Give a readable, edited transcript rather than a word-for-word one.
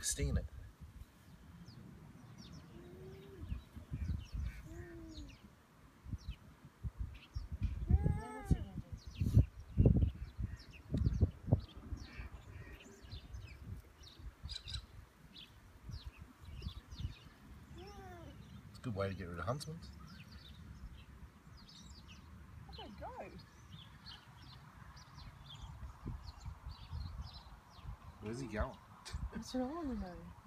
big sting in it. It's a good way to get rid of Huntsman. Where'd they go? Where's he going? That's what I want to know.